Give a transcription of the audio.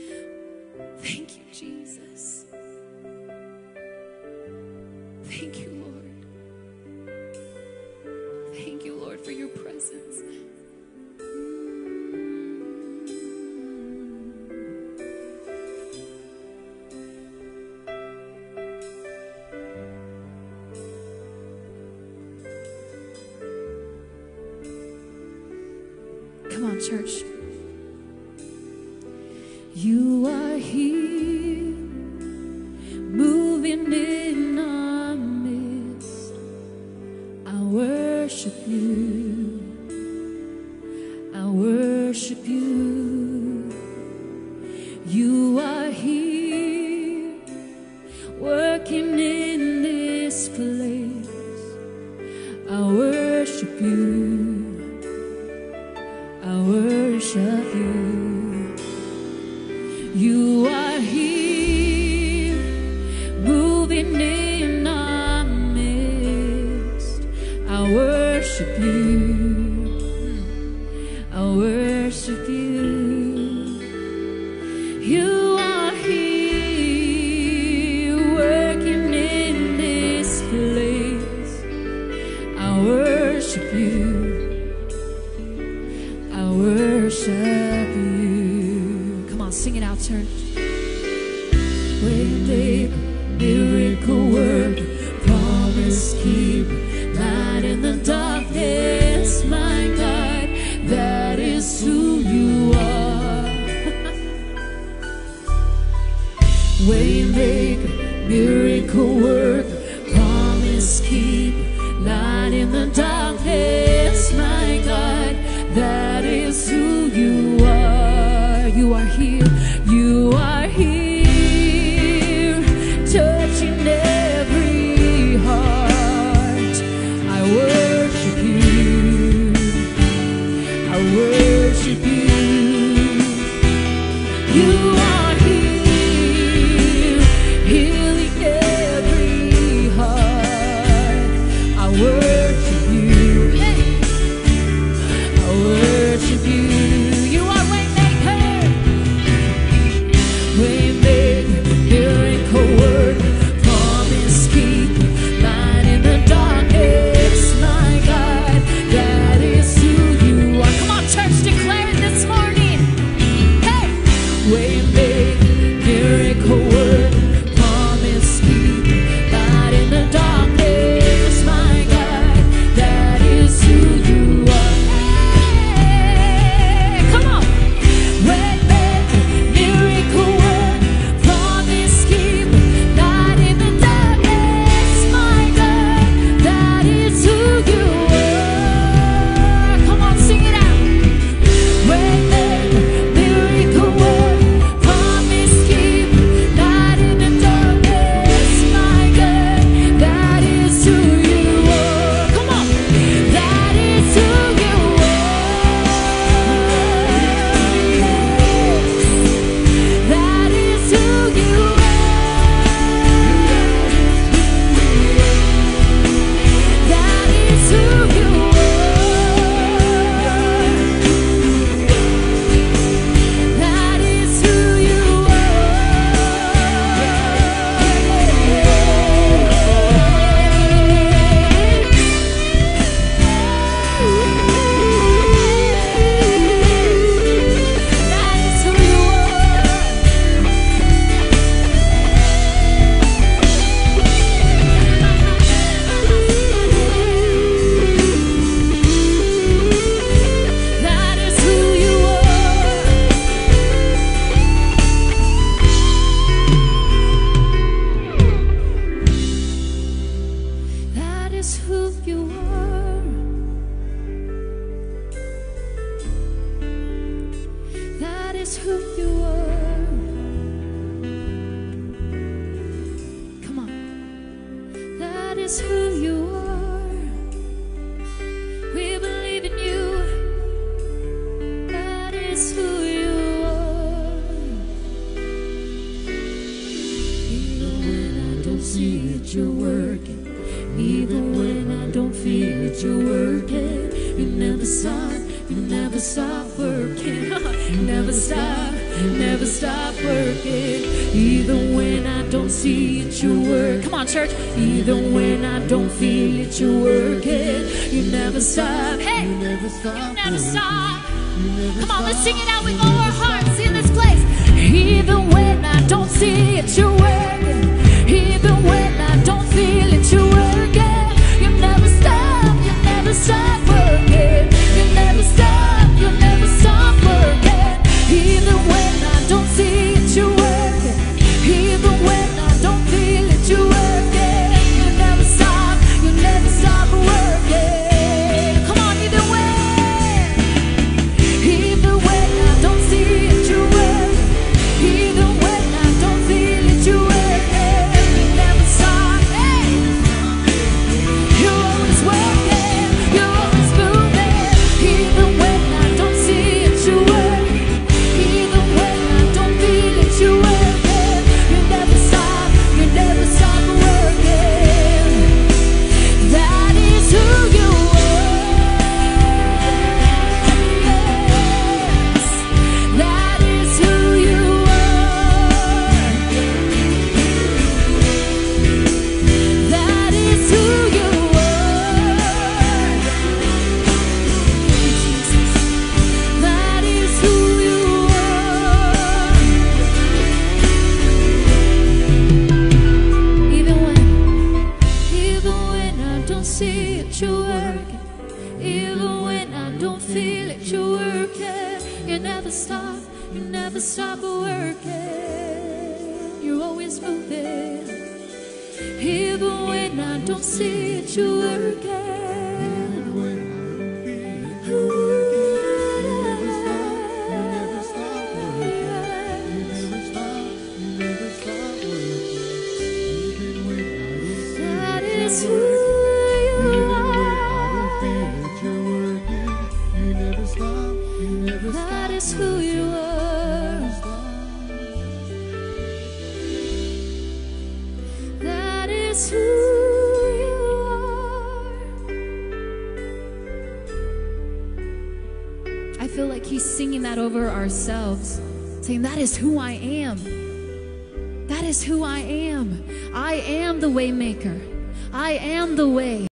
Thank you, Jesus. Thank you, Lord. Thank you, Lord, for your presence. Come on, church. You are here, moving in our midst. I worship you. I worship you. You are here, working in this place. I worship you. I worship you. You are here, moving in our midst. I worship you. I worship you. You are here, working in this place. I worship you. I worship you. Come on, sing it out, church. Waymaker, miracle worker, promise keeper, light in the darkness, my God, that is who you are. Waymaker, miracle worker, promise keeper, light in the darkness, my God, that is who you are. You are here. You are here, touching every heart. I worship you. I worship you. You are here, healing every heart. I worship you. I worship you. You are Waymaker, miracle worker, promise keeper, light in the darkness, my God, that is who you are. Come on, church, declare it this morning. Hey, Waymaker, miracle worker, promise keeper, light in the darkness, my God, that is who you are. Hey, come on. Waymaker, miracle worker, promise keeper, light in the darkness, my God, that is who you are. Come on, sing it out. Waymaker, miracle worker, promise keeper, light in the darkness, my God, that is who you are. Come on, that is who you are. That is who you are. That is who you are. That is who you That is who you are. That is who you are. That is who you are. Come on. That is who you are. We believe in you. That is who you are. Even when I don't see it, you're working. Even when I don't feel it, you're working. You never stop working. You never stop. You never stop working. Even when I don't see it, you work. Come on, church. Even when I don't feel it, you working. You never stop. Hey, you never stop. Come on, let's sing it out with all our hearts in this place. Even when I don't see it, you're working. Even when I don't feel it, you're working. You never stop. You never stop working. You never stop. You never stop working. Even when I don't see it, you're working. Even when I don't feel it, you're working. You never stop. You never stop working. Come on, either way. Even when I don't see it, you're working. Even when I don't feel it, you're working. You never stop. Hey, you're always working. You're always moving. Even when I don't see it, you're working. Even when I don't feel it, you're working. You never stop. You never stop working. That is who you are. Yes, that is who you are. That is who you are. Jesus, that is who you are. Even when I don't see it, you're working. Even when I don't feel it, you're working. You never stop. You never stop working. You're always moving. Even when I don't see it, you're working. That is who you are. That is who you are. That is who you are. I feel like he's singing that over ourselves, saying, that is who I am. That is who I am. I am the way maker. I am the way.